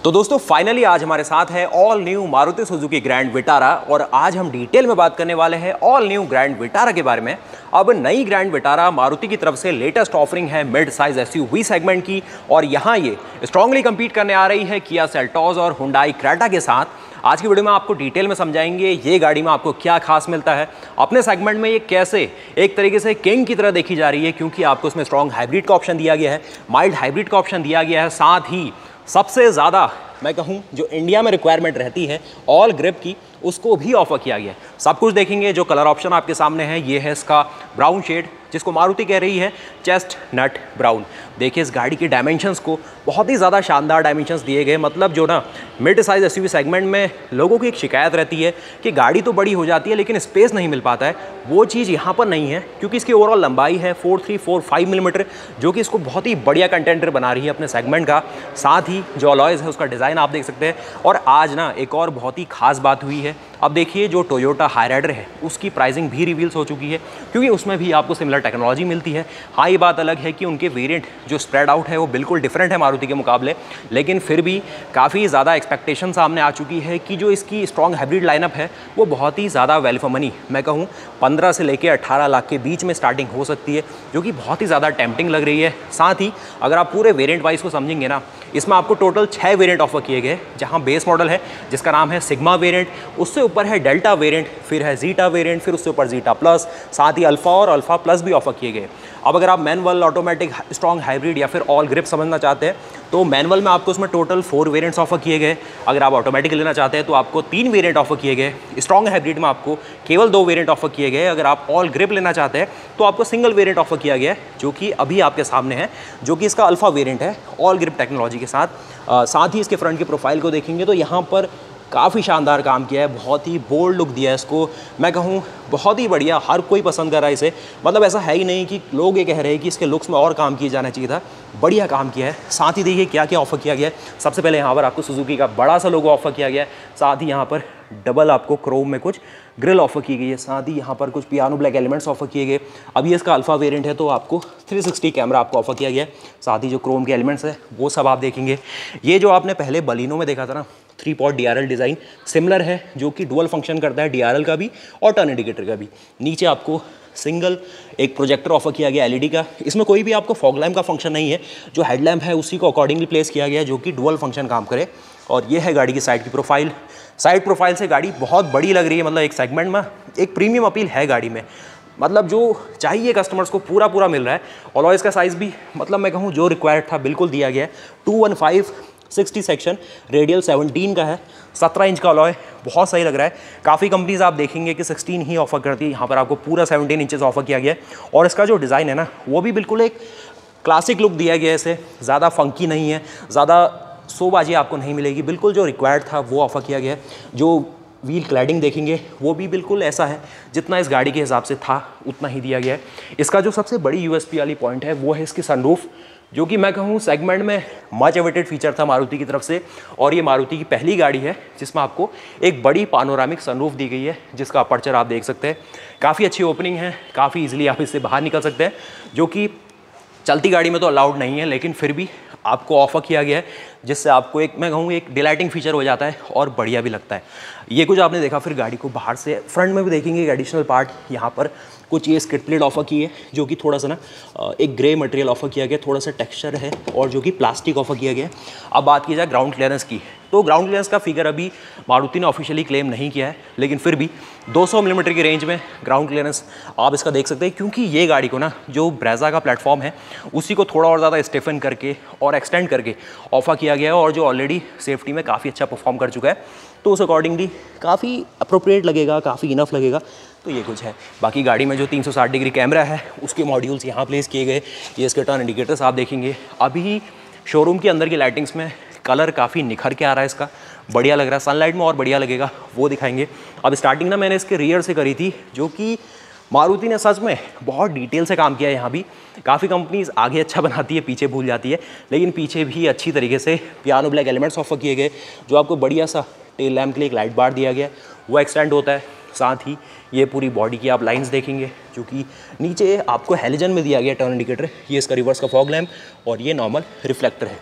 तो दोस्तों फाइनली आज हमारे साथ है all new Maruti Suzuki Grand Vitara और आज हम डिटेल में बात करने वाले हैं ऑल न्यू ग्रैंड विटारा के बारे में। अब नई ग्रैंड विटारा मारुति की तरफ से लेटेस्ट ऑफरिंग है मिड साइज एसयूवी सेगमेंट की और यहाँ ये स्ट्रांगली compete करने आ रही है किया सेल्टोस और हुंडई क्रेटा के साथ। आज की वीडियो में आपको डिटेल में समझाएंगे ये गाड़ी में आपको क्या खास मिलता है, अपने सेगमेंट में ये कैसे एक तरीके से किंग की तरह देखी जा रही है क्योंकि आपको इसमें स्ट्रॉन्ग हाइब्रिड का ऑप्शन दिया गया है, माइल्ड हाइब्रिड का ऑप्शन दिया गया है, साथ ही सबसे ज़्यादा मैं कहूँ जो इंडिया में रिक्वायरमेंट रहती है ऑल ग्रिप की उसको भी ऑफर किया गया है। सब कुछ देखेंगे। जो कलर ऑप्शन आपके सामने है ये है इसका ब्राउन शेड जिसको मारुति कह रही है चेस्ट नट ब्राउन। देखिए इस गाड़ी के डायमेंशंस को बहुत ही ज़्यादा शानदार डायमेंशंस दिए गए। मतलब जो ना मिड साइज एसयूवी सेगमेंट में लोगों की एक शिकायत रहती है कि गाड़ी तो बड़ी हो जाती है लेकिन स्पेस नहीं मिल पाता है, वो चीज़ यहाँ पर नहीं है क्योंकि इसकी ओवरऑल लंबाई है 4345 मिलीमीटर जो कि इसको बहुत ही बढ़िया कंटेंटर बना रही है अपने सेगमेंट का। साथ ही जो अलॉयज़ है उसका डिज़ाइन आप देख सकते हैं। और आज ना एक और बहुत ही खास बात हुई है। अब देखिए जो टोयोटा हाईराइडर है उसकी प्राइसिंग भी रिवील्स हो चुकी है क्योंकि उसमें भी आपको सिमिलर टेक्नोलॉजी मिलती है। हाँ ये बात अलग है कि उनके वेरिएंट जो स्प्रेड आउट है वो बिल्कुल डिफरेंट है मारुति के मुकाबले, लेकिन फिर भी काफ़ी ज़्यादा एक्सपेक्टेशन सामने आ चुकी है कि जो इसकी स्ट्रॉन्ग हाइब्रिड लाइनअप है वो बहुत ही ज़्यादा वैल्यू फॉर मनी मैं कहूँ 15 से लेकर 18 लाख के बीच में स्टार्टिंग हो सकती है जो कि बहुत ही ज़्यादा टेम्पटिंग लग रही है। साथ ही अगर आप पूरे वेरिएंट वाइज को समझेंगे ना इसमें आपको टोटल 6 वेरिएंट ऑफर किए गए जहां बेस मॉडल है जिसका नाम है सिग्मा वेरिएंट, उससे ऊपर है डेल्टा वेरिएंट, फिर है जीटा वेरिएंट, फिर उससे ऊपर जीटा प्लस, साथ ही अल्फा और अल्फा प्लस भी ऑफर किए गए। अब अगर आप मैनुअल ऑटोमेटिक स्ट्रॉन्ग हाइब्रिड या फिर ऑल ग्रिप समझना चाहते हैं तो मैनुअल में आपको उसमें टोटल 4 वेरिएंट्स ऑफर किए गए। अगर आप ऑटोमेटिक लेना चाहते हैं तो आपको 3 वेरिएंट ऑफर किए गए। स्ट्रॉन्ग हाइब्रिड में आपको केवल 2 वेरिएंट ऑफर किए गए। अगर आप ऑल ग्रिप लेना चाहते हैं तो आपको सिंगल वेरिएंट ऑफर किया गया है जो कि अभी आपके सामने है, जो कि इसका अल्फा वेरिएंट है ऑल ग्रिप टेक्नोलॉजी के साथ। साथ ही इसके फ्रंट की प्रोफाइल को देखेंगे तो यहाँ पर काफ़ी शानदार काम किया है, बहुत ही बोल्ड लुक दिया है इसको। मैं कहूँ बहुत ही बढ़िया, हर कोई पसंद कर रहा है इसे। मतलब ऐसा है ही नहीं कि लोग ये कह रहे हैं कि इसके लुक्स में और काम किया जाना चाहिए था, बढ़िया काम किया है। साथ ही देखिए क्या क्या ऑफर किया गया है। सबसे पहले यहाँ पर आपको सुजुकी का बड़ा सा लोगो ऑफर किया गया है। साथ ही यहाँ पर डबल आपको क्रोम में कुछ ग्रिल ऑफर की गई है। साथ ही यहाँ पर कुछ पियानो ब्लैक एलिमेंट्स ऑफर किए गए। अभी इसका अल्फा वेरिएंट है तो आपको 360 कैमरा आपको ऑफर किया गया है। साथ ही जो क्रोम के एलिमेंट्स है वो सब आप देखेंगे। ये जो आपने पहले बलिनो में देखा था ना 3-पॉट DRL डिज़ाइन सिमिलर है जो कि डुअल फंक्शन करता है DRL का भी और टर्न इंडिकेटर का भी। नीचे आपको सिंगल एक प्रोजेक्टर ऑफर किया गया LED का। इसमें कोई भी आपको फॉग लैम्प का फंक्शन नहीं है, जो हेडलैम्प है उसी को अकॉर्डिंगली प्लेस किया गया है जो कि डुअल फंक्शन काम करे। और ये है गाड़ी की साइड की प्रोफाइल। साइड प्रोफाइल से गाड़ी बहुत बड़ी लग रही है, मतलब एक सेगमेंट में एक प्रीमियम अपील है गाड़ी में। मतलब जो चाहिए कस्टमर्स को पूरा मिल रहा है। अलॉयज़ का साइज़ भी मतलब मैं कहूँ जो रिक्वायर्ड था बिल्कुल दिया गया है। 215 60 सेक्शन, रेडियल 17 का है, 17 इंच का अलॉय, बहुत सही लग रहा है। काफ़ी कंपनीज आप देखेंगे कि 16 ही ऑफर करती है, यहाँ पर आपको पूरा 17 इंचेस ऑफर किया गया है। और इसका जो डिज़ाइन है ना वो भी बिल्कुल एक क्लासिक लुक दिया गया है इसे, ज़्यादा फंकी नहीं है, ज़्यादा शोबाजी आपको नहीं मिलेगी, बिल्कुल जो रिक्वायर्ड था वो ऑफर किया गया है। जो व्हील क्लैडिंग देखेंगे वो भी बिल्कुल ऐसा है जितना इस गाड़ी के हिसाब से था उतना ही दिया गया है। इसका जो सबसे बड़ी USP वाली पॉइंट है वो है इसकी सनरूफ, जो कि मैं कहूँ सेगमेंट में मच एवेटेड फीचर था मारुति की तरफ से। और ये मारुति की पहली गाड़ी है जिसमें आपको एक बड़ी पानोरामिक सनरूफ दी गई है जिसका अपर्चर आप देख सकते हैं। काफ़ी अच्छी ओपनिंग है, काफ़ी इजीली आप इससे बाहर निकल सकते हैं, जो कि चलती गाड़ी में तो अलाउड नहीं है लेकिन फिर भी आपको ऑफर किया गया है जिससे आपको एक मैं कहूँ एक डिलाइटिंग फीचर हो जाता है और बढ़िया भी लगता है। ये कुछ आपने देखा। फिर गाड़ी को बाहर से फ्रंट में भी देखेंगे एक एडिशनल पार्ट यहाँ पर कुछ ये स्किड प्लेट ऑफर की है जो कि थोड़ा सा ना एक ग्रे मटेरियल ऑफर किया गया, थोड़ा सा टेक्सचर है और जो कि प्लास्टिक ऑफर किया गया है। अब बात की जाए ग्राउंड क्लियरेंस की तो ग्राउंड क्लियरेंस का फिगर अभी मारुति ने ऑफिशियली क्लेम नहीं किया है, लेकिन फिर भी 200 मिलीमीटर की रेंज में ग्राउंड क्लियरेंस आप इसका देख सकते हैं क्योंकि ये गाड़ी को ना जो ब्रेजा का प्लेटफॉर्म है उसी को थोड़ा और ज़्यादा स्टिफन करके और एक्सटेंड करके ऑफर किया गया है और जो ऑलरेडी सेफ्टी में काफ़ी अच्छा परफॉर्म कर चुका है तो उस अकॉर्डिंगली काफ़ी अप्रोप्रिएट लगेगा, काफ़ी इनफ लगेगा। तो ये कुछ है। बाकी गाड़ी में जो 360 डिग्री कैमरा है उसके मॉड्यूल्स यहाँ प्लेस किए गए। ये इसके टर्न इंडिकेटर्स आप देखेंगे। अभी शोरूम के अंदर की लाइटिंग्स में कलर काफ़ी निखर के आ रहा है इसका, बढ़िया लग रहा है। सनलाइट में और बढ़िया लगेगा वो दिखाएंगे। अब स्टार्टिंग ना मैंने इसके रियर से करी थी जो कि मारुति ने सच में बहुत डिटेल से काम किया है। यहाँ भी काफ़ी कंपनीज आगे अच्छा बनाती है पीछे भूल जाती है, लेकिन पीछे भी अच्छी तरीके से पियानो ब्लैक एलिमेंट्स ऑफर किए गए। जो आपको बढ़िया सा टेल लैम्प के लिए एक लाइट बार दिया गया है वो एक्सटेंड होता है। साथ ही ये पूरी बॉडी की आप लाइंस देखेंगे जो कि नीचे आपको हेलोजन में दिया गया टर्न इंडिकेटर, ये इसका रिवर्स का फॉग लैम्प और ये नॉर्मल रिफ्लेक्टर है।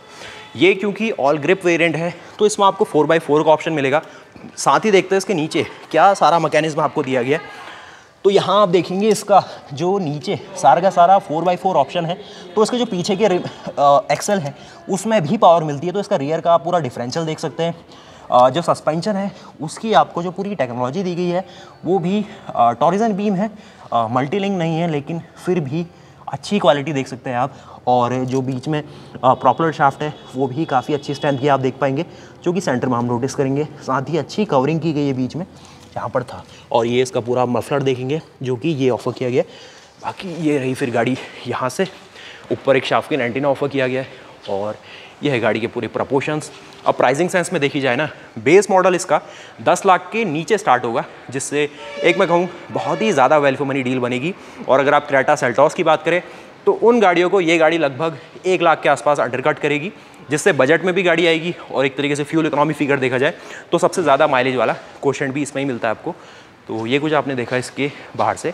ये क्योंकि ऑल ग्रिप वेरिएंट है तो इसमें आपको 4x4 का ऑप्शन मिलेगा। साथ ही देखते हैं इसके नीचे क्या सारा मैकेनिज्म आपको दिया गया है। तो यहाँ आप देखेंगे इसका जो नीचे सारा का सारा 4x4 ऑप्शन है, तो इसके जो पीछे के एक्सेल है उसमें भी पावर मिलती है। तो इसका रियर का आप पूरा डिफरेंशियल देख सकते हैं। जो सस्पेंशन है उसकी आपको जो पूरी टेक्नोलॉजी दी गई है वो भी टॉरिजन बीम है, मल्टीलिंक नहीं है, लेकिन फिर भी अच्छी क्वालिटी देख सकते हैं आप। और जो बीच में प्रॉपलर शाफ्ट है वो भी काफ़ी अच्छी स्ट्रेंथ की आप देख पाएंगे, जो कि सेंटर में हम नोटिस करेंगे। साथ ही अच्छी कवरिंग की गई है बीच में, यहाँ पर था। और ये इसका पूरा मफलर देखेंगे जो कि ये ऑफ़र किया गया है। बाकी ये रही फिर गाड़ी, यहाँ से ऊपर एक शाफ्ट एंटीना ऑफ़र किया गया है और यह है गाड़ी के पूरे प्रपोर्शंस। अब प्राइसिंग सेंस में देखी जाए ना, बेस मॉडल इसका 10 लाख के नीचे स्टार्ट होगा, जिससे एक मैं कहूँ बहुत ही ज़्यादा वैल्यू फॉर मनी डील बनेगी। और अगर आप क्रेटा सेल्टॉस की बात करें तो उन गाड़ियों को ये गाड़ी लगभग 1 लाख के आसपास अंडरकट करेगी, जिससे बजट में भी गाड़ी आएगी और एक तरीके से फ्यूल इकोनॉमी फिगर देखा जाए तो सबसे ज़्यादा माइलेज वाला क्वोशेंट भी इसमें ही मिलता है आपको। तो ये कुछ आपने देखा इसके बाहर से।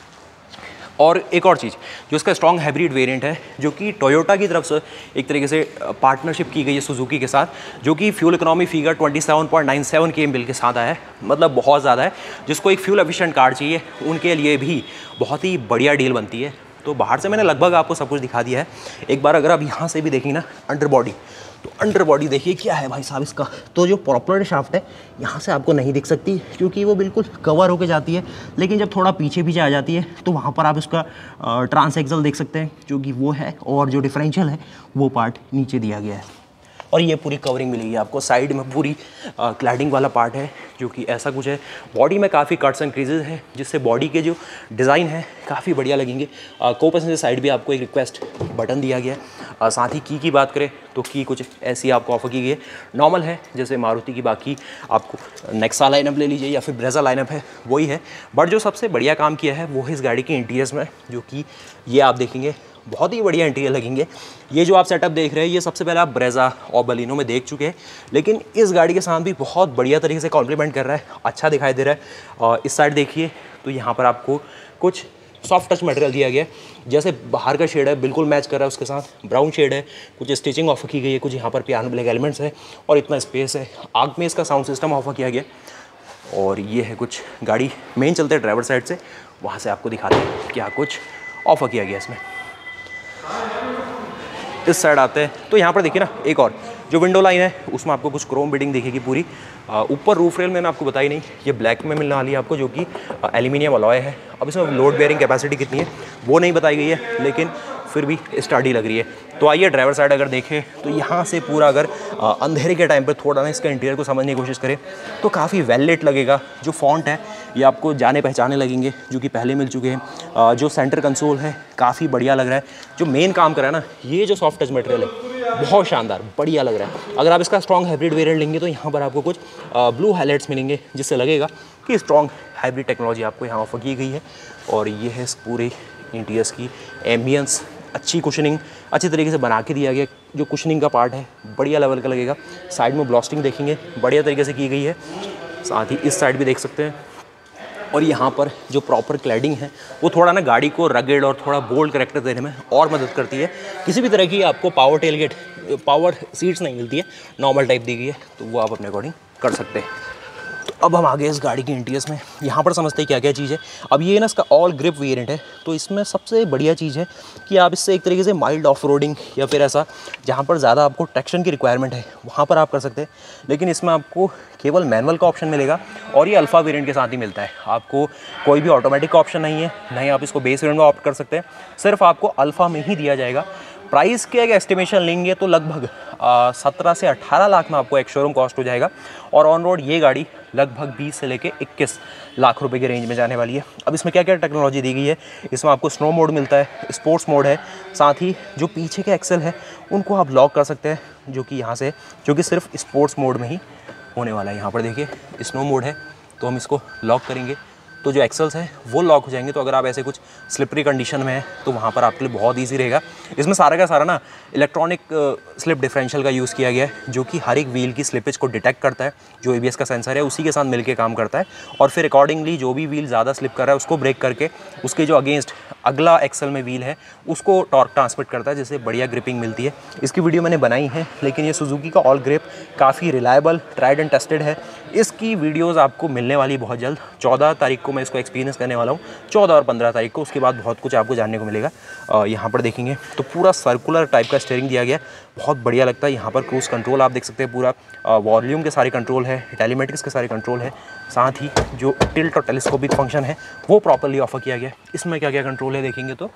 और एक और चीज़, जो इसका स्ट्रॉन्ग हाइब्रिड वेरिएंट है, जो कि टोयोटा की तरफ से एक तरीके से पार्टनरशिप की गई है सुजुकी के साथ, जो कि फ्यूल इकोनॉमी फिगर 27.97 kmbil के साथ आया है, मतलब बहुत ज़्यादा है। जिसको एक फ्यूल एफिशिएंट कार चाहिए उनके लिए भी बहुत ही बढ़िया डील बनती है। तो बाहर से मैंने लगभग आपको सब कुछ दिखा दिया है। एक बार अगर आप यहाँ से भी देखेंगे ना अंडर बॉडी, तो अंडर बॉडी देखिए क्या है भाई साहब इसका। तो जो प्रॉपलर शाफ्ट है यहाँ से आपको नहीं दिख सकती क्योंकि वो बिल्कुल कवर होके जाती है, लेकिन जब थोड़ा पीछे पीछे आ जाती है तो वहाँ पर आप इसका ट्रांस एक्सल देख सकते हैं, जो कि वो है। और जो डिफरेंशियल है वो पार्ट नीचे दिया गया है। और ये पूरी कवरिंग मिलेगी आपको, साइड में पूरी क्लैडिंग वाला पार्ट है, जो कि ऐसा कुछ है। बॉडी में काफ़ी कट्स एंड क्रीजेज है, जिससे बॉडी के जो डिज़ाइन है काफ़ी बढ़िया लगेंगे। को पैसेंजर साइड भी आपको एक रिक्वेस्ट बटन दिया गया है। साथ ही की बात करें तो की कुछ ऐसी आपको ऑफर की गई है, नॉर्मल है जैसे मारुति की बाकी आपको नेक्सा लाइनअप ले लीजिए या फिर ब्रेजा लाइनअप है वही है। बट जो सबसे बढ़िया काम किया है वो है इस गाड़ी के इंटीरियर्स में, जो कि ये आप देखेंगे बहुत ही बढ़िया इंटीरियर लगेंगे। ये जो आप सेटअप देख रहे हैं ये सबसे पहले आप ब्रेजा और बलिनो में देख चुके हैं, लेकिन इस गाड़ी के साथ भी बहुत बढ़िया तरीके से कॉम्प्लीमेंट कर रहा है, अच्छा दिखाई दे रहा है। और इस साइड देखिए तो यहाँ पर आपको कुछ सॉफ्ट टच मटेरियल दिया गया है, जैसे बाहर का शेड है बिल्कुल मैच कर रहा है उसके साथ। ब्राउन शेड है, कुछ स्टिचिंग ऑफर की गई है, कुछ यहाँ पर पियानो ब्लैक एलिमेंट्स है और इतना स्पेस है। आग में इसका साउंड सिस्टम ऑफर किया गया। और ये है कुछ गाड़ी मेन चलते हैं ड्राइवर साइड से, वहाँ से आपको दिखाते हैं क्या कुछ ऑफर किया गया इसमें। इस साइड आते हैं तो यहाँ पर देखिए ना एक और जो विंडो लाइन है उसमें आपको कुछ क्रोम बिडिंग दिखेगी पूरी। ऊपर रूफ रेल मैंने आपको बताई नहीं, ये ब्लैक में मिलने वाली है आपको, जो कि एल्यूमिनियम अलॉय है। अब इसमें लोड बेयरिंग कैपेसिटी कितनी है वो नहीं बताई गई है, लेकिन फिर भी स्टडी लग रही है। तो आइए ड्राइवर साइड अगर देखें तो यहाँ से पूरा अगर अंधेरे के टाइम पर थोड़ा ना इसका इंटीरियर को समझने की कोशिश करें तो काफ़ी वेल लेट लगेगा। जो फॉन्ट है ये आपको जाने पहचाने लगेंगे, जो कि पहले मिल चुके हैं। जो सेंटर कंसोल है काफ़ी बढ़िया लग रहा है। जो मेन काम कर रहा है ना ये जो सॉफ्ट टच मटेरियल है बहुत शानदार बढ़िया लग रहा है। अगर आप इसका स्ट्रॉन्ग हाइब्रिड वेरिएंट लेंगे तो यहाँ पर आपको कुछ ब्लू हाइलाइट्स मिलेंगे, जिससे लगेगा कि स्ट्रॉन्ग हाइब्रिड टेक्नोलॉजी आपको यहाँ ऑफर की गई है। और ये है इस पूरे इंटीरियर्स की एम्बियंस, अच्छी कुशनिंग अच्छी तरीके से बना के दिया गया। जो कुशनिंग का पार्ट है बढ़िया लेवल का लगेगा। साइड में ब्लास्टिंग देखेंगे बढ़िया तरीके से की गई है, साथ ही इस साइड भी देख सकते हैं। और यहाँ पर जो प्रॉपर क्लैडिंग है वो थोड़ा ना गाड़ी को रगेड और थोड़ा बोल्ड करैक्टर देने में और मदद करती है। किसी भी तरह की आपको पावर टेलगेट पावर सीट्स नहीं मिलती है, नॉर्मल टाइप दी गई है, तो वो आप अपने अकॉर्डिंग कर सकते हैं। तो अब हम आ गए इस गाड़ी के इंटीरियर्स में। यहाँ पर समझते हैं क्या क्या चीज़ है। अब ये ना इसका ऑल ग्रिप वेरिएंट है, तो इसमें सबसे बढ़िया चीज़ है कि आप इससे एक तरीके से माइल्ड ऑफ रोडिंग या फिर ऐसा जहाँ पर ज़्यादा आपको ट्रैक्शन की रिक्वायरमेंट है वहाँ पर आप कर सकते हैं। लेकिन इसमें आपको केवल मैनुअल का ऑप्शन मिलेगा और ये अल्फ़ा वेरिएंट के साथ ही मिलता है। आपको कोई भी ऑटोमेटिक का ऑप्शन नहीं है, नहीं आप इसको बेस वेरिएंट में ऑप्ट कर सकते हैं, सिर्फ आपको अल्फ़ा में ही दिया जाएगा। प्राइस के अगर एस्टिमेशन लेंगे तो लगभग 17 से 18 लाख में आपको एक शोरूम कॉस्ट हो जाएगा। और ऑन रोड ये गाड़ी लगभग 20 से लेके 21 लाख रुपए के रेंज में जाने वाली है। अब इसमें क्या क्या टेक्नोलॉजी दी गई है, इसमें आपको स्नो मोड मिलता है, स्पोर्ट्स मोड है, साथ ही जो पीछे के एक्सेल है उनको आप लॉक कर सकते हैं, जो कि यहाँ से जो कि सिर्फ स्पोर्ट्स मोड में ही होने वाला है। यहाँ पर देखिए स्नो मोड है तो हम इसको लॉक करेंगे तो जो एक्सेल्स हैं वो लॉक हो जाएंगे। तो अगर आप ऐसे कुछ स्लिपरी कंडीशन में हैं तो वहाँ पर आपके लिए बहुत ईजी रहेगा। इसमें सारा का सारा ना इलेक्ट्रॉनिक स्लिप डिफरेंशियल का यूज़ किया गया है, जो कि हर एक व्हील की स्लिपेज को डिटेक्ट करता है। जो ABS का सेंसर है उसी के साथ मिलकर काम करता है और फिर अकॉर्डिंगली जो भी व्हील ज़्यादा स्लिप कर रहा है उसको ब्रेक करके उसके जो अगेंस्ट अगला एक्सल में व्हील है उसको टॉर्क ट्रांसमिट करता है, जिससे बढ़िया ग्रिपिंग मिलती है। इसकी वीडियो मैंने बनाई है, लेकिन ये सुजुकी का ऑल ग्रिप काफ़ी रिलायबल, ट्राइड एंड टेस्टेड है। इसकी वीडियोस आपको मिलने वाली बहुत जल्द। 14 तारीख को मैं इसको एक्सपीरियंस करने वाला हूँ, 14 और 15 तारीख को। उसके बाद बहुत कुछ आपको जानने को मिलेगा। यहाँ पर देखेंगे तो पूरा सर्कुलर टाइप का स्टीयरिंग दिया गया है, बहुत बढ़िया लगता है। यहाँ पर क्रूज कंट्रोल आप देख सकते हैं, पूरा वॉल्यूम के सारे कंट्रोल है, टेलीमेटिक्स के सारे कंट्रोल है। साथ ही जो टिल्ट और टेलीस्कोपिक फंक्शन है वो प्रॉपर्ली ऑफर किया गया है। इसमें क्या क्या कंट्रोल है देखेंगे तो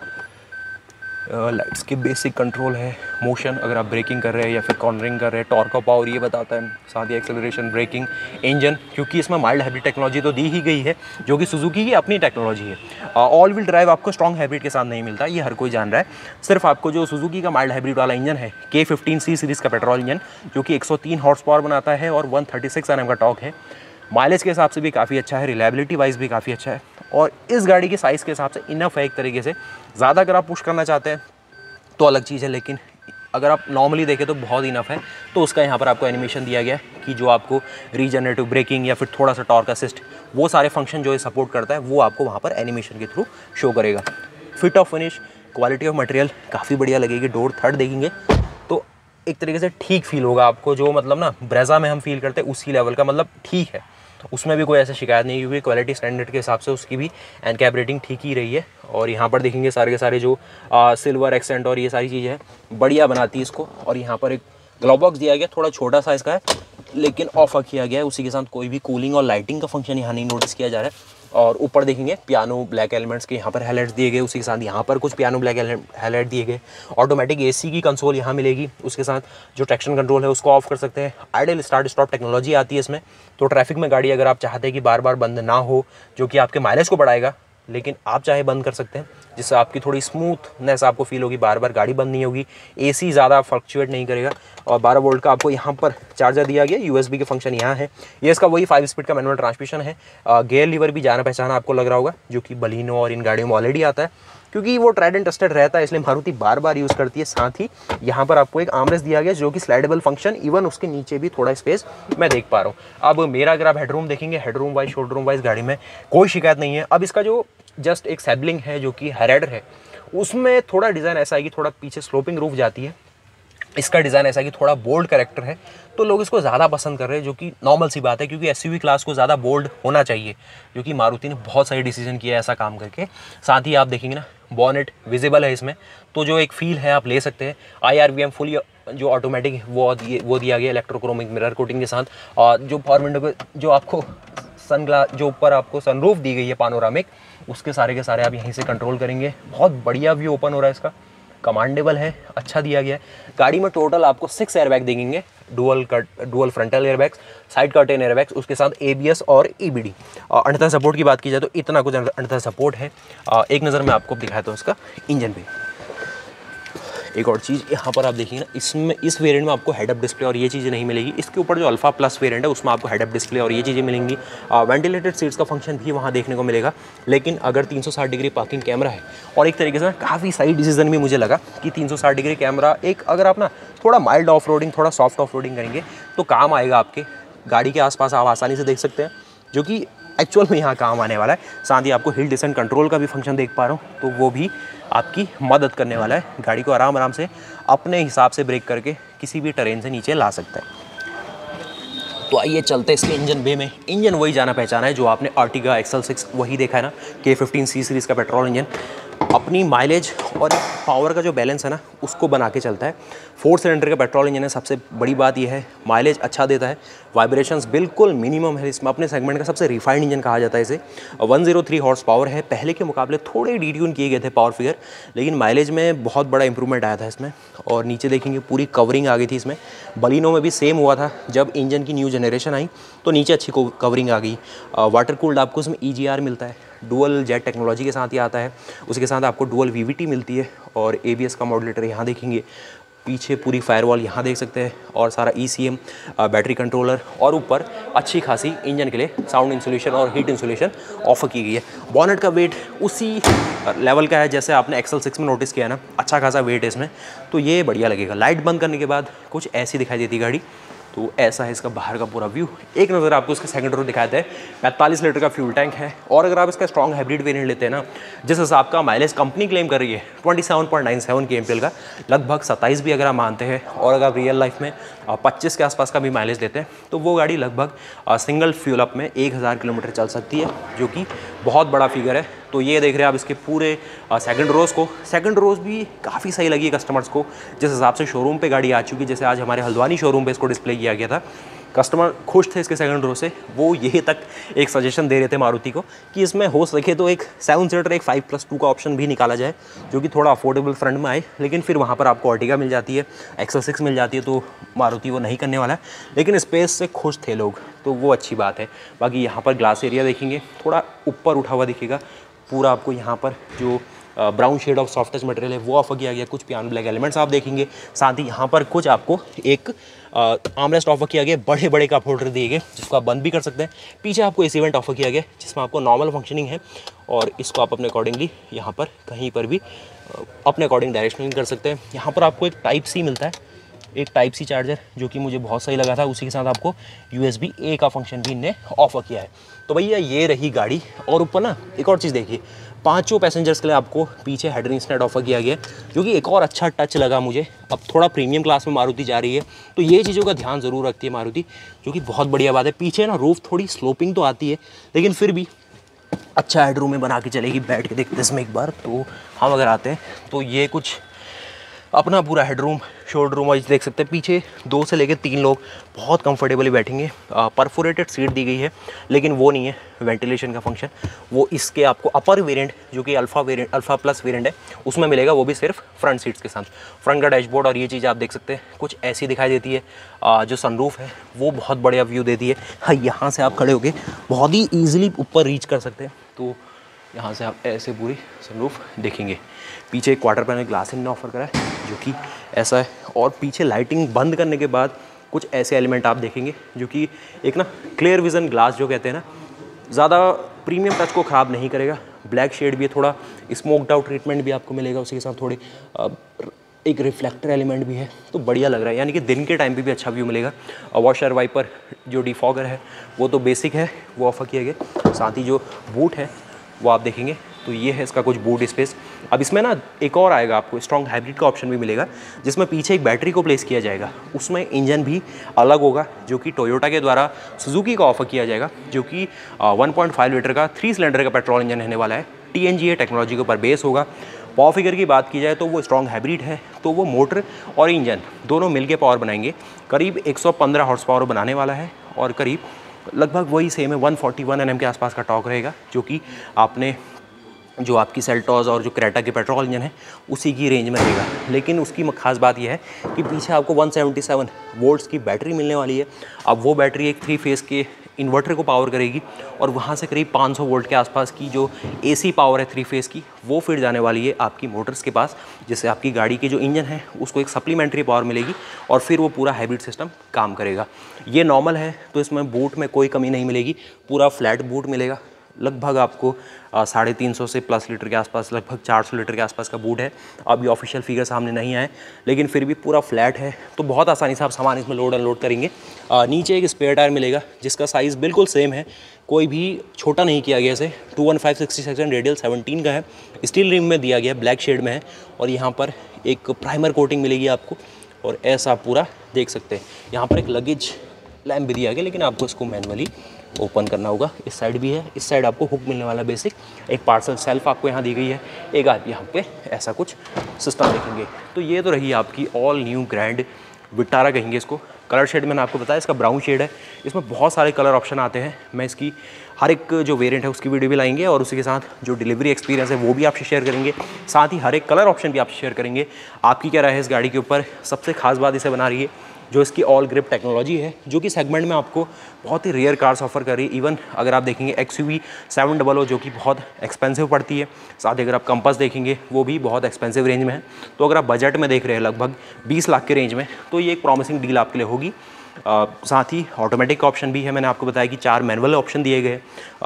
लाइट्स के बेसिक कंट्रोल है, मोशन अगर आप ब्रेकिंग कर रहे हैं या फिर कॉर्नरिंग कर रहे हैं, टॉर्क का पावर ये बताता है। साथ ही एक्सेलरेशन, ब्रेकिंग, इंजन, क्योंकि इसमें माइल्ड हाइब्रिड टेक्नोलॉजी तो दी ही गई है जो कि सुजुकी की अपनी टेक्नोलॉजी है। ऑल व्हील ड्राइव आपको स्ट्रॉन्ग हाइब्रिड के साथ नहीं मिलता, ये हर कोई जान रहा है। सिर्फ आपको जो सुजुकी का माइल्ड हाइब्रिड वाला इंजन है, K15C सीरीज़ का पेट्रोल इंजन, जो कि 103 हॉर्स पावर बनाता है और 136 Nm का टॉर्क है। माइलेज के हिसाब से भी काफ़ी अच्छा है, रिलायबिलिटी वाइज भी काफ़ी अच्छा है, और इस गाड़ी की साइज़ के हिसाब से इनफ है एक तरीके से। ज़्यादा अगर आप पुश करना चाहते हैं तो अलग चीज़ है, लेकिन अगर आप नॉर्मली देखें तो बहुत इनफ है। तो उसका यहाँ पर आपको एनिमेशन दिया गया है कि जो आपको रीजनरेटिव ब्रेकिंग या फिर थोड़ा सा टॉर्क असिस्ट, वो सारे फंक्शन जो ये सपोर्ट करता है वो आपको वहाँ पर एनिमेशन के थ्रू शो करेगा। Fit of finish, quality of material काफ़ी बढ़िया लगेगी। डोर थर्ड देखेंगे तो एक तरीके से ठीक फील होगा आपको, जो मतलब ना ब्रेजा में हम फील करते हैं उसी लेवल का, मतलब ठीक है, उसमें भी कोई ऐसा शिकायत नहीं, क्योंकि क्वालिटी स्टैंडर्ड के हिसाब से उसकी भी एंड कैप रेटिंग ठीक ही रही है। और यहाँ पर देखेंगे सारे के सारे जो सिल्वर एक्सेंट और ये सारी चीज़ें हैं बढ़िया बनाती है इसको। और यहाँ पर एक ग्लोव बॉक्स दिया गया, थोड़ा छोटा साइज़ का है लेकिन ऑफर किया गया है। उसी के साथ कोई भी कूलिंग और लाइटिंग का फंक्शन यहाँ नहीं नोटिस किया जा रहा है। और ऊपर देखेंगे पियानो ब्लैक एलिमेंट्स के यहाँ पर हाईलाइट्स दिए गए, उसी के साथ यहाँ पर कुछ पियानो ब्लैक हाईलाइट दिए गए। ऑटोमेटिक एसी की कंसोल यहाँ मिलेगी, उसके साथ जो ट्रैक्शन कंट्रोल है उसको ऑफ कर सकते हैं। आइडल स्टार्ट स्टॉप टेक्नोलॉजी आती है इसमें, तो ट्रैफिक में गाड़ी अगर आप चाहते हैं कि बार बार बंद ना हो, जो कि आपके माइलेज को बढ़ाएगा, लेकिन आप चाहे बंद कर सकते हैं, जिससे आपकी थोड़ी स्मूथनेस आपको फील होगी, बार बार गाड़ी बंद नहीं होगी। एसी ज़्यादा फ्लक्चुएट नहीं करेगा। और 12 वोल्ट का आपको यहाँ पर चार्जर दिया गया, USB के फंक्शन यहाँ है। ये इसका वही 5 स्पीड का मैनुअल ट्रांसमिशन है। गेयर लीवर भी जाना पहचाना आपको लग रहा होगा, जो कि बलिनो और इन गाड़ियों में ऑलरेडी आता है, क्योंकि वो ट्राइड एंड टेस्टेड रहता है, इसलिए मारुति बार बार यूज़ करती है। साथ ही यहाँ पर आपको एक आर्मरेस्ट दिया गया जो कि स्लाइडेबल फंक्शन, इवन उसके नीचे भी थोड़ा स्पेस मैं देख पा रहा हूँ। अब मेरा अगर आप हेडरूम देखेंगे, headroom wise shoulder room wise गाड़ी में कोई शिकायत नहीं है। अब इसका जो जस्ट एक सैबलिंग है जो कि हाईराइडर है, उसमें थोड़ा डिज़ाइन ऐसा है कि थोड़ा पीछे स्लोपिंग रूफ जाती है। इसका डिज़ाइन ऐसा है कि थोड़ा बोल्ड कैरेक्टर है, तो लोग इसको ज़्यादा पसंद कर रहे हैं, जो कि नॉर्मल सी बात है, क्योंकि SUV क्लास को ज़्यादा बोल्ड होना चाहिए, जो कि मारुति ने बहुत सही डिसीजन किया है ऐसा काम करके। साथ ही आप देखेंगे ना, बॉनेट विजिबल है इसमें, तो जो एक फील है आप ले सकते हैं। IRVM फुल जो ऑटोमेटिक वो दिया गया इलेक्ट्रोक्रोमिक मिरर कोटिंग के साथ। और जो पावर विंडो को जो आपको जो ऊपर आपको सनरूफ दी गई है पानोरामिक, उसके सारे के सारे आप यहीं से कंट्रोल करेंगे। बहुत बढ़िया व्यू ओपन हो रहा है इसका, कमांडेबल है, अच्छा दिया गया है। गाड़ी में टोटल आपको 6 एयरबैग देंगे, dual frontal airbags, side curtain airbags, उसके साथ ABS और EBD। अंडरथा सपोर्ट की बात की जाए तो इतना कुछ अंडरथा सपोर्ट है। एक नज़र में आपको दिखाता हूँ इसका इंजन पे। एक और चीज़ यहाँ पर आप देखिए ना, इसमें इस वेरिएंट में आपको हेड अप डिस्प्ले और ये चीज़ें नहीं मिलेगी। इसके ऊपर जो अल्फा प्लस वेरिएंट है उसमें आपको हेड अप डिस्प्ले और ये चीज़ें मिलेंगी। वेंटिलेटेड सीट्स का फंक्शन भी वहाँ देखने को मिलेगा। लेकिन अगर 360 डिग्री पार्किंग कैमरा है, और एक तरीके से काफ़ी सही डिसीजन भी मुझे लगा कि 360 डिग्री कैमरा एक, अगर आप ना थोड़ा माइल्ड ऑफ रोडिंग, थोड़ा सॉफ्ट ऑफ रोडिंग करेंगे तो काम आएगा आपके। गाड़ी के आसपास आप आसानी से देख सकते हैं, जो कि एक्चुअल में यहाँ काम आने वाला है। साथ ही आपको हिल डिसेंट कंट्रोल का भी फंक्शन देख पा रहा हूँ, तो वो भी आपकी मदद करने वाला है। गाड़ी को आराम आराम से अपने हिसाब से ब्रेक करके किसी भी टेरेन से नीचे ला सकता है। तो आइए चलते इसके इंजन बे में। इंजन वही जाना पहचाना है जो आपने Ertiga XL6 वही देखा है ना, K15C सीरीज़ का पेट्रोल इंजन। अपनी माइलेज और पावर का जो बैलेंस है ना, उसको बना के चलता है। 4 सिलेंडर का पेट्रोल इंजन है। सबसे बड़ी बात यह है माइलेज अच्छा देता है, वाइब्रेशंस बिल्कुल मिनिमम है इसमें। अपने सेगमेंट का सबसे रिफाइंड इंजन कहा जाता है इसे। 103 हॉर्स पावर है। पहले के मुकाबले थोड़े डिट्यून किए गए थे पावर फिगर, लेकिन माइलेज में बहुत बड़ा इंप्रूवमेंट आया था इसमें। और नीचे देखेंगे पूरी कवरिंग आ गई थी इसमें। बलिनो में भी सेम हुआ था, जब इंजन की न्यू जनरेशन आई तो नीचे अच्छी कवरिंग आ गई। वाटर कूल्ड आपको इसमें EGR मिलता है, डुअल जेट टेक्नोलॉजी के साथ ही आता है। उसके साथ आपको डुअल VVT मिलती है और ABS का मॉड्यूलेटर यहाँ देखेंगे। पीछे पूरी फायरवॉल यहाँ देख सकते हैं, और सारा ECM, बैटरी कंट्रोलर, और ऊपर अच्छी खासी इंजन के लिए साउंड इंसुलेशन और हीट इंसुलेशन ऑफर की गई है। बॉनेट का वेट उसी लेवल का है जैसे आपने XL6 में नोटिस किया ना, अच्छा खासा वेट है इसमें, तो ये बढ़िया लगेगा। लाइट बंद करने के बाद कुछ ऐसी दिखाई देती गाड़ी, तो ऐसा है इसका बाहर का पूरा व्यू। एक नज़र आपको इसका सेकंड रो दिखाते हैं। 45 लीटर का फ्यूल टैंक है और अगर आप इसका स्ट्रॉन्ग हाइब्रिड वेरिएंट लेते हैं ना, जिस हिसाब का माइलेज कंपनी क्लेम कर रही है 27.97 kmpl का, लगभग 27 भी अगर आप मानते हैं, और अगर आप रियल लाइफ में 25 के आसपास का भी माइलेज देते हैं, तो वो गाड़ी लगभग सिंगल फ्यूल अप में 1000 किलोमीटर चल सकती है, जो कि बहुत बड़ा फिगर है। तो ये देख रहे हैं आप इसके पूरे सेकंड रोज़ को। सेकंड रोज़ भी काफ़ी सही लगी कस्टमर्स को, जिस हिसाब से शोरूम पे गाड़ी आ चुकी, जैसे आज हमारे हल्द्वानी शोरूम पे इसको डिस्प्ले किया गया था। कस्टमर खुश थे इसके सेकंड रो से। वो यही तक एक सजेशन दे रहे थे मारुति को कि इसमें हो सके तो एक 7 सीटर, एक 5+2 का ऑप्शन भी निकाला जाए, जो कि थोड़ा अफोर्डेबल फ्रंट में आए। लेकिन फिर वहाँ पर आपको अर्टिगा मिल जाती है, एक्सेल 6 मिल जाती है, तो मारुति वो नहीं करने वाला है। लेकिन स्पेस से खुश थे लोग, तो वो अच्छी बात है। बाकी यहाँ पर ग्लास एरिया देखेंगे, थोड़ा ऊपर उठा हुआ दिखेगा पूरा आपको। यहाँ पर जो brown shade of soft touch material है वो ऑफर किया गया, कुछ पियानो ब्लैक एलिमेंट्स आप देखेंगे। साथ ही यहाँ पर कुछ आपको एक आर्मरेस्ट ऑफर किया गया, बड़े बड़े कप होल्डर दिए गए जिसको आप बंद भी कर सकते हैं। पीछे आपको एसी वेंट ऑफर किया गया जिसमें आपको नॉर्मल फंक्शनिंग है, और इसको आप अपने अकॉर्डिंगली यहाँ पर कहीं पर भी अपने अकॉर्डिंग डायरेक्शनिंग कर सकते हैं। यहाँ पर आपको एक टाइप सी मिलता है, एक टाइप सी चार्जर, जो कि मुझे बहुत सही लगा था। उसी के साथ आपको USB A का फंक्शन भी इनने ऑफर किया है। तो भैया ये रही गाड़ी। और ऊपर ना एक और चीज़ देखिए, 5 पैसेंजर्स के लिए आपको पीछे हेडरिंग स्टैंड ऑफर किया गया, जो कि एक और अच्छा टच लगा मुझे। अब थोड़ा प्रीमियम क्लास में मारुति जा रही है, तो ये चीज़ों का ध्यान ज़रूर रखती है मारुति, जो कि बहुत बढ़िया बात है। पीछे ना रूफ थोड़ी स्लोपिंग तो आती है, लेकिन फिर भी अच्छा हेडरूम में बना के चलेगी। बैठ के देखते इसमें एक बार, तो हम अगर आते हैं तो ये कुछ अपना पूरा हेडरूम, शोल्डर रूम वाइज देख सकते हैं। पीछे 2 से लेकर 3 लोग बहुत कंफर्टेबली बैठेंगे। परफोरेटेड सीट दी गई है, लेकिन वो नहीं है वेंटिलेशन का फंक्शन। वो इसके आपको अपर वेरिएंट, जो कि अल्फ़ा प्लस वेरिएंट है, उसमें मिलेगा, वो भी सिर्फ फ्रंट सीट्स के साथ। फ्रंट का डैशबोर्ड और ये चीज़ आप देख सकते हैं कुछ ऐसी दिखाई देती है। जो सनरूफ है वो बहुत बढ़िया व्यू देती है। हाँ, यहाँ से आप खड़े होकर बहुत ही ईजिली ऊपर रीच कर सकते हैं। तो यहाँ से आप ऐसे पूरी सनरूफ देखेंगे। पीछे एक क्वार्टर पैनल ग्लास इन्होंने ऑफर करा है, जो कि ऐसा है। और पीछे लाइटिंग बंद करने के बाद कुछ ऐसे एलिमेंट आप देखेंगे, जो कि एक ना क्लियर विजन ग्लास जो कहते हैं ना, ज़्यादा प्रीमियम टच को ख़राब नहीं करेगा। ब्लैक शेड भी है, थोड़ा स्मोक्ड आउट ट्रीटमेंट भी आपको मिलेगा। उसी के साथ थोड़ी एक रिफ्लेक्टर एलिमेंट भी है, तो बढ़िया लग रहा है। यानी कि दिन के टाइम पे भी अच्छा व्यू मिलेगा। वॉशर वाइपर जो डिफॉगर है वो तो बेसिक है, वो ऑफर किया गया। साथ ही जो बूट है वो आप देखेंगे, तो ये है इसका कुछ बूट स्पेस। अब इसमें ना एक और आएगा, आपको स्ट्रॉन्ग हाइब्रिड का ऑप्शन भी मिलेगा, जिसमें पीछे एक बैटरी को प्लेस किया जाएगा। उसमें इंजन भी अलग होगा, जो कि टोयोटा के द्वारा सुजुकी का ऑफर किया जाएगा, जो कि 1.5 लीटर का 3 सिलेंडर का पेट्रोल इंजन रहने वाला है। TNGA टेक्नोलॉजी के ऊपर बेस होगा। पावर फिगर की बात की जाए तो वो स्ट्रॉन्ग हाइब्रिड है, तो वो मोटर और इंजन दोनों मिलके पावर बनाएंगे। करीब 115 हॉर्स पावर बनाने वाला है, और करीब लगभग वही सेम है 141 Nm के आसपास का टॉर्क रहेगा, जो कि आपने जो आपकी सेल्टॉस और जो क्रेटा के पेट्रोल इंजन है उसी की रेंज में रहेगा। लेकिन उसकी खास बात यह है कि पीछे आपको 177 वोल्ट्स की बैटरी मिलने वाली है। अब वो बैटरी एक 3 फेज़ के इन्वर्टर को पावर करेगी, और वहाँ से करीब 500 वोल्ट के आसपास की जो AC पावर है 3 फेज़ की, वो फिर जाने वाली है आपकी मोटर्स के पास, जिससे आपकी गाड़ी की जो इंजन है उसको एक सप्लीमेंट्री पावर मिलेगी, और फिर वो पूरा हाइब्रिड सिस्टम काम करेगा। ये नॉर्मल है, तो इसमें बूट में कोई कमी नहीं मिलेगी, पूरा फ्लैट बूट मिलेगा। लगभग आपको 350 से प्लस लीटर के आसपास, लगभग 400 लीटर के आसपास का बूट है। अभी ऑफिशियल फिगर सामने नहीं आए, लेकिन फिर भी पूरा फ्लैट है, तो बहुत आसानी से आप सामान इसमें लोड अनलोड करेंगे। नीचे एक स्पेयर टायर मिलेगा, जिसका साइज़ बिल्कुल सेम है, कोई भी छोटा नहीं किया गया इसे। 215/60 रेडियल 17 का है, स्टील रिम में दिया गया, ब्लैक शेड में है। और यहाँ पर एक प्राइमर कोटिंग मिलेगी आपको, और ऐसा पूरा देख सकते हैं। यहाँ पर एक लगेज लैम्प भी दिया गया, लेकिन आपको इसको मैनुअली ओपन करना होगा। इस साइड भी है, इस साइड आपको हुक मिलने वाला बेसिक। एक पार्सल सेल्फ आपको यहाँ दी गई है, एक आप यहाँ पे ऐसा कुछ सिस्टम देखेंगे। तो ये तो रही आपकी ऑल न्यू ग्रैंड विटारा कहेंगे इसको। कलर शेड मैंने आपको बताया इसका ब्राउन शेड है। इसमें बहुत सारे कलर ऑप्शन आते हैं। मैं इसकी हर एक जो वेरिएंट है उसकी वीडियो भी लाएंगे, और उसी के साथ जो डिलीवरी एक्सपीरियंस है वो भी आपसे शेयर करेंगे। साथ ही हर एक कलर ऑप्शन भी आपसे शेयर करेंगे। आपकी क्या राय है इस गाड़ी के ऊपर? सबसे खास बात इसे बना रही है जो इसकी ऑल ग्रिप टेक्नोलॉजी है, जो कि सेगमेंट में आपको बहुत ही रेयर कार्स ऑफर कर रही है। इवन अगर आप देखेंगे XUV 700 जो कि बहुत एक्सपेंसिव पड़ती है, साथ ही अगर आप कंपास देखेंगे वो भी बहुत एक्सपेंसिव रेंज में है। तो अगर आप बजट में देख रहे हैं लगभग 20 लाख के रेंज में, तो ये एक प्रॉमिसिंग डील आपके लिए होगी। साथ ही ऑटोमेटिक का ऑप्शन भी है। मैंने आपको बताया कि 4 मैनुअल ऑप्शन दिए गए,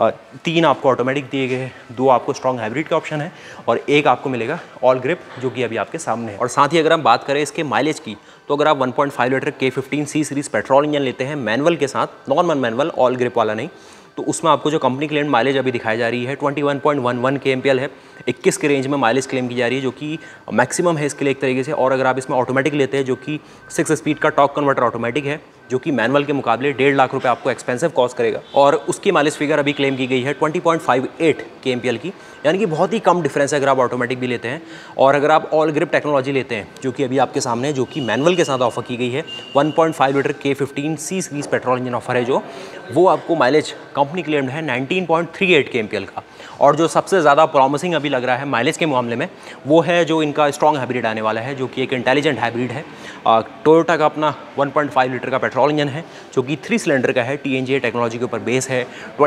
3 आपको ऑटोमेटिक दिए गए हैं, 2 आपको स्ट्रॉन्ग हाइब्रिड का ऑप्शन है और 1 आपको मिलेगा ऑल ग्रिप, जो कि अभी आपके सामने है। और साथ ही अगर हम बात करें इसके माइलेज की, तो अगर आप 1.5 litre K15C series petrol engine लेते हैं मैनुअल के साथ, नॉर्मल मैनुअल, ऑल ग्रिप वाला नहीं, तो उसमें आपको जो कंपनी क्लेम माइलेज अभी दिखाई जा रही है 21.11 kmpl है। 21 के रेंज में माइलेज क्लेम की जा रही है, जो कि मैक्सिमम है इसके लिए एक तरीके से। और अगर आप इसमें ऑटोमेटिक लेते हैं, जो कि 6 स्पीड का टॉर्क कन्वर्टर ऑटोमेटिक है, जो कि मैनुअल के मुकाबले 1.5 लाख रुपए आपको एक्सपेंसिव कॉस्ट करेगा, और उसकी माइलेज फिगर अभी क्लेम की गई है 20.58 kmpl की, यानी कि बहुत ही कम डिफरेंस है अगर आप ऑटोमेटिक भी लेते हैं। और अगर आप ऑल ग्रिप टेक्नोलॉजी लेते हैं, जो कि अभी आपके सामने है, जो कि मैनुअल के साथ ऑफर की गई है, 1.5 litre K15C series petrol engine offer है जो, वो आपको माइलेज कंपनी क्लेम्ड है 19.38 kmpl का। और जो सबसे ज़्यादा प्रॉमिसिंग अभी लग रहा है माइलेज के मामले में, वो है जो इनका स्ट्रॉन्ग हाइब्रिड आने वाला है, जो कि एक इंटेलिजेंट हाइब्रिड है। टोयोटा का अपना 1.5 लीटर का पेट्रोल इंजन है, जो कि 3 सिलेंडर का है, TNGA टेक्नोलॉजी के ऊपर बेस है।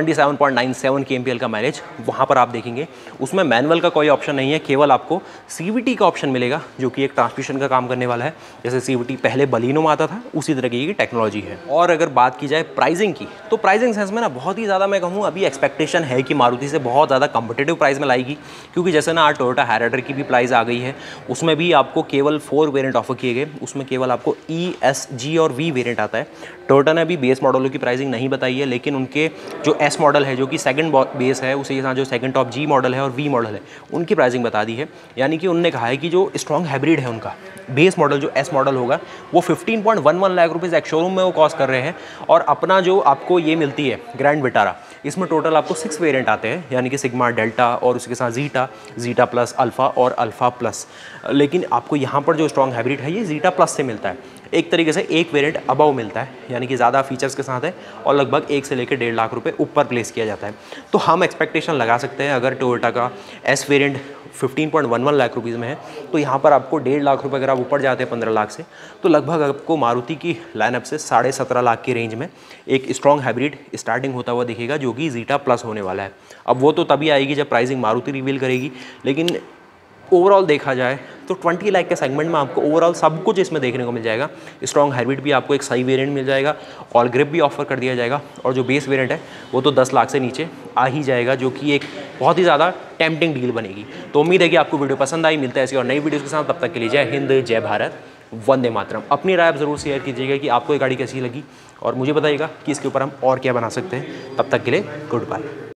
27.97 kmpl का माइलेज वहाँ पर आप देखेंगे। उसमें मैनुअल का कोई ऑप्शन नहीं है, केवल आपको CVT का ऑप्शन मिलेगा, जो कि एक ट्रांसमिशन का काम करने वाला है। जैसे CVT पहले बलिनो में आता था, उसी तरह की टेक्नोलॉजी है। और अगर बात की जाए प्राइसिंग की, तो प्राइसिंग सेंस में ना बहुत ही ज़्यादा मैं कहूँ अभी एक्सपेक्टेशन है कि मारुति से बहुत ज़्यादा कंपटीटिव प्राइस में लाएगी, क्योंकि जैसे ना आज टोयोटा हाइराइडर की भी प्राइस आ गई है, उसमें भी आपको केवल 4 वेरिएंट ऑफर किए गए, उसमें केवल आपको E, S, G और V वेरिएंट आता है। टोयोटा ने अभी बेस मॉडलों की प्राइसिंग नहीं बताई है, लेकिन उनके जो S मॉडल है, जो कि सेकंड बेस है, उसी के साथ जो सेकंड टॉप G मॉडल है और V मॉडल है, उनकी प्राइसिंग बता दी है। यानी कि उन्होंने कहा है कि जो स्ट्रॉन्ग हाइब्रिड है उनका बेस मॉडल जो S मॉडल होगा, वो 15.11 लाख रुपीज़ एक शोरूम में वो कॉस्ट कर रहे हैं। और अपना जो आपको ये मिलती है ग्रैंड विटारा, इसमें टोटल आपको 6 वेरिएंट आते हैं, यानी कि सिग्मा, डेल्टा और उसके साथ जीटा प्लस, अल्फ़ा और अल्फ़ा प्लस। लेकिन आपको यहाँ पर जो स्ट्रॉन्ग हाइब्रिड है, ये जीटा प्लस से मिलता है। एक तरीके से एक वेरिएंट अबव मिलता है, यानी कि ज़्यादा फीचर्स के साथ है, और लगभग 1 से लेकर 1.5 लाख रुपए ऊपर प्लेस किया जाता है। तो हम एक्सपेक्टेशन लगा सकते हैं, अगर टोयोटा का S वेरिएंट 15.11 लाख रुपीज़ में है, तो यहाँ पर आपको 1.5 लाख रुपए अगर आप ऊपर जाते हैं 15 लाख से, तो लगभग आपको मारुति की लाइनअप से 17.5 लाख की रेंज में एक स्ट्रॉन्ग हाइब्रिड स्टार्टिंग होता हुआ दिखेगा, जो कि जीटा प्लस होने वाला है। अब वो तो तभी आएगी जब प्राइसिंग मारुति रिवील करेगी, लेकिन ओवरऑल देखा जाए तो 20 लाख के सेगमेंट में आपको ओवरऑल सब कुछ इसमें देखने को मिल जाएगा। स्ट्रॉन्ग हाइब्रिड भी आपको एक सही वेरिएंट मिल जाएगा, ऑल ग्रिप भी ऑफर कर दिया जाएगा, और जो बेस वेरिएंट है वो तो 10 लाख से नीचे आ ही जाएगा, जो कि एक बहुत ही ज़्यादा टेम्पटिंग डील बनेगी। तो उम्मीद है कि आपको वीडियो पसंद आई। मिलता है ऐसी और नई वीडियोज़ के साथ, तब तक के लिए जय हिंद, जय भारत, वंदे मातरम। अपनी राय आप ज़रूर शेयर कीजिएगा कि आपको ये गाड़ी कैसी लगी, और मुझे बताइएगा कि इसके ऊपर हम और क्या बना सकते हैं। तब तक के लिए गुड बाय।